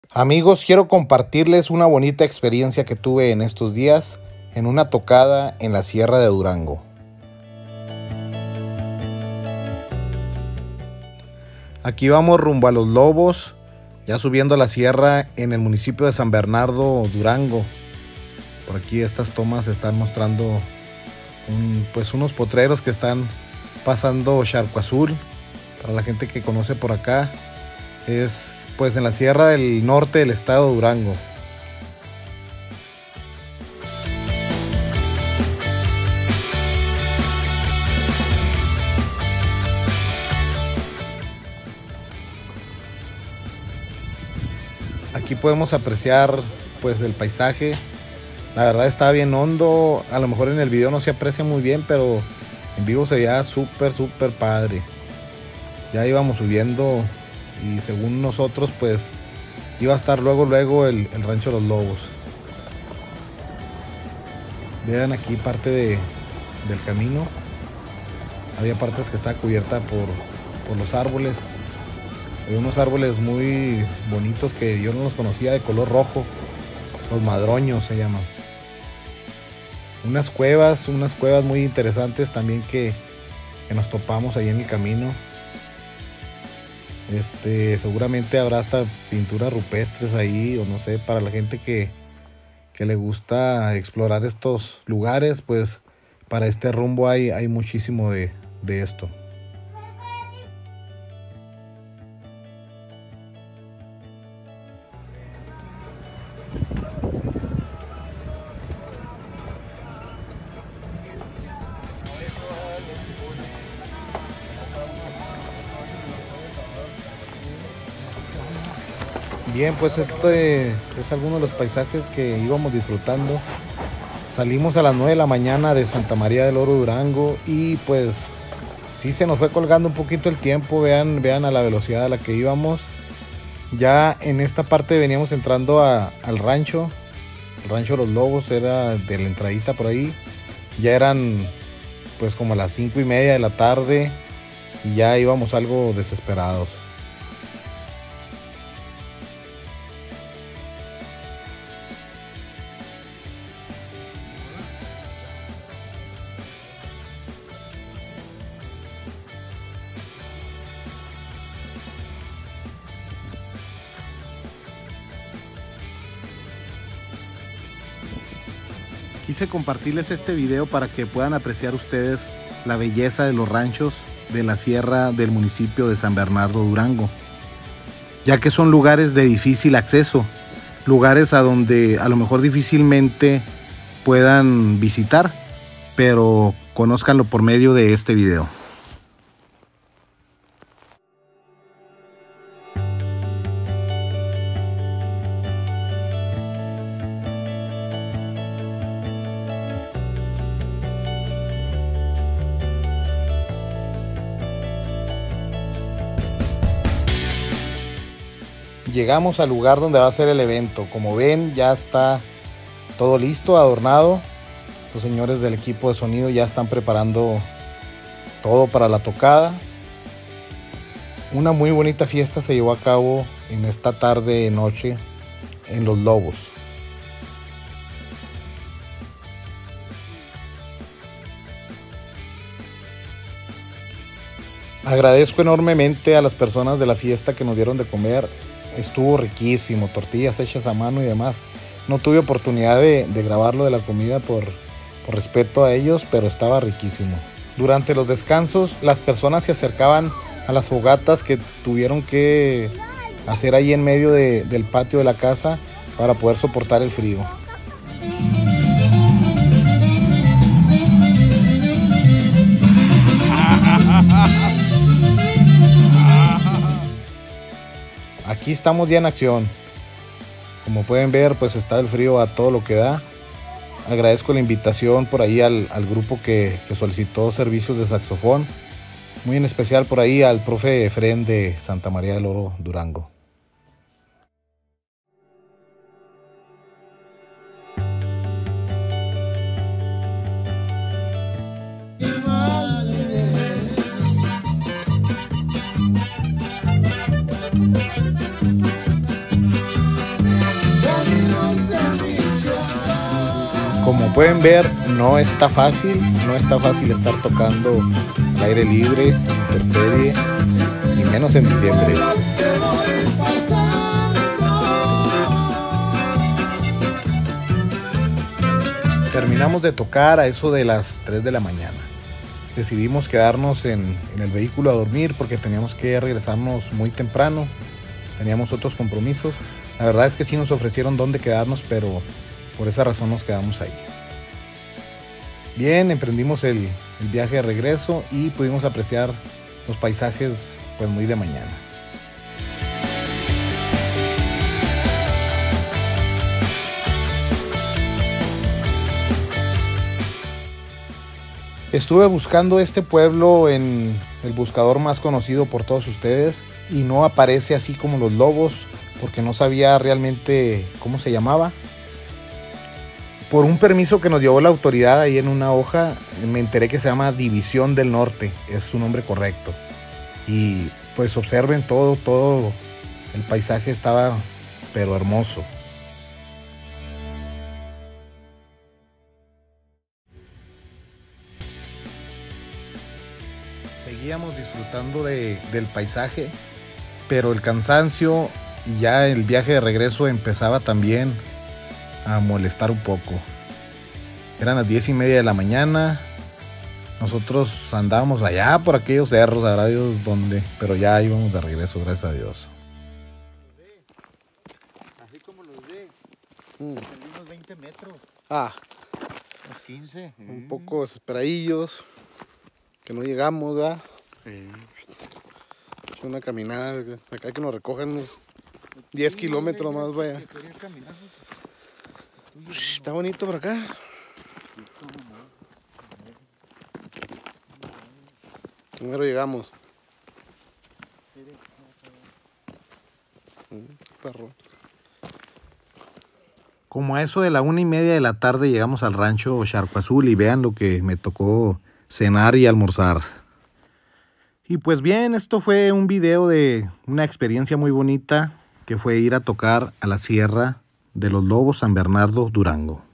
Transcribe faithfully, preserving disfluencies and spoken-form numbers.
Amigos, quiero compartirles una bonita experiencia que tuve en estos días en una tocada en la Sierra de Durango. Aquí vamos rumbo a Los Lobos, ya subiendo a la sierra en el municipio de San Bernardo, Durango. Por aquí estas tomas están mostrando un, pues unos potreros que están pasando charco azul. Para la gente que conoce por acá, es pues en la sierra del norte del estado de Durango. Aquí podemos apreciar pues el paisaje. La verdad está bien hondo. A lo mejor en el video no se aprecia muy bien, pero en vivo se veía súper súper padre. Ya íbamos subiendo y según nosotros pues iba a estar luego luego el, el rancho de Los Lobos. Vean aquí parte de, del camino. Había partes que estaba cubierta por, por los árboles. Hay unos árboles muy bonitos que yo no los conocía, de color rojo. Los madroños se llaman. Unas cuevas, unas cuevas muy interesantes también que, que nos topamos ahí en el camino. Este, seguramente habrá hasta pinturas rupestres ahí, o no sé, para la gente que, que le gusta explorar estos lugares, pues para este rumbo hay, hay muchísimo de, de esto. Bien, pues este es alguno de los paisajes que íbamos disfrutando. Salimos a las nueve de la mañana de Santa María del Oro, Durango, y pues sí se nos fue colgando un poquito el tiempo. Vean, vean a la velocidad a la que íbamos. Ya en esta parte veníamos entrando a, al rancho. El rancho de Los Lobos era de la entradita por ahí. Ya eran pues como las cinco y media de la tarde y ya íbamos algo desesperados. Quise compartirles este video para que puedan apreciar ustedes la belleza de los ranchos de la sierra del municipio de San Bernardo, Durango, ya que son lugares de difícil acceso, lugares a donde a lo mejor difícilmente puedan visitar, pero conózcanlo por medio de este video. Llegamos al lugar donde va a ser el evento. Como ven, ya está todo listo, adornado. Los señores del equipo de sonido ya están preparando todo para la tocada. Una muy bonita fiesta se llevó a cabo en esta tarde noche en Los Lobos. Agradezco enormemente a las personas de la fiesta que nos dieron de comer. Estuvo riquísimo, tortillas hechas a mano y demás. No tuve oportunidad de, de grabarlo de la comida por, por respeto a ellos, pero estaba riquísimo. Durante los descansos, las personas se acercaban a las fogatas que tuvieron que hacer ahí en medio de, del patio de la casa para poder soportar el frío. Aquí estamos ya en acción. Como pueden ver, pues está el frío a todo lo que da. Agradezco la invitación por ahí al, al grupo que, que solicitó servicios de saxofón. Muy en especial por ahí al profe Efren de Santa María del Oro, Durango. Como pueden ver, no está fácil, no está fácil estar tocando al aire libre, intemperie, y menos en diciembre. Terminamos de tocar a eso de las tres de la mañana. Decidimos quedarnos en, en el vehículo a dormir porque teníamos que regresarnos muy temprano. Teníamos otros compromisos. La verdad es que sí nos ofrecieron dónde quedarnos, pero por esa razón nos quedamos ahí. Bien, emprendimos el, el viaje de regreso y pudimos apreciar los paisajes pues muy de mañana. Estuve buscando este pueblo en el buscador más conocido por todos ustedes y no aparece así como Los Lobos porque no sabía realmente cómo se llamaba. Por un permiso que nos llevó la autoridad ahí en una hoja, me enteré que se llama División del Norte, es su nombre correcto. Y pues observen todo, todo el paisaje estaba pero hermoso. Seguíamos disfrutando de, del paisaje, pero el cansancio y ya el viaje de regreso empezaba también a molestar un poco. Eran las diez y media de la mañana. Nosotros andábamos allá por aquellos cerros, sabrá Dios dónde, pero ya íbamos de regreso, gracias a Dios. Así como los ve, Mm. unos veinte metros, Ah, unos quince. un poco desesperadillos, que no llegamos, ¿verdad? Sí. Una caminada, acá que nos recogen unos diez kilómetros más, vaya. Está bonito por acá. Primero llegamos. Perro. Como a eso de la una y media de la tarde llegamos al rancho Charco Azul y vean lo que me tocó cenar y almorzar. Y pues bien, esto fue un video de una experiencia muy bonita que fue ir a tocar a la Sierra de los Lobos, San Bernardo, Durango.